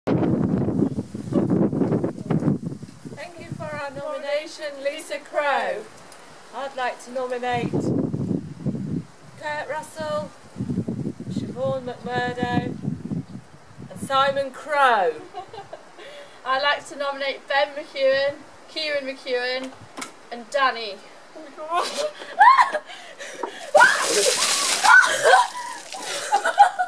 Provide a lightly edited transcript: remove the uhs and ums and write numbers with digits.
Thank you for our nomination, Lisa Crow. I'd like to nominate Kurt Russell, Siobhan McMurdo and Simon Crow. I'd like to nominate Ben McEwen, Kieran McEwen and Danny. Oh my god.